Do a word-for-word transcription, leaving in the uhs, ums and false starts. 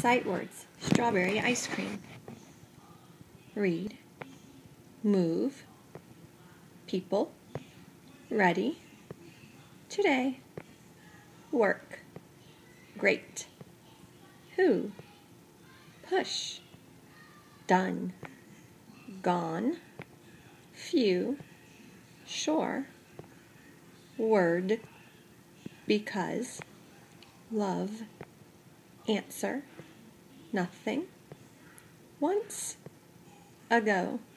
Sight words. Strawberry ice cream. Read. Move. People. Ready. Today. Work. Great. Who. Push. Done. Gone. Few. Sure. Word. Because. Love. Answer. Nothing. Once. Ago.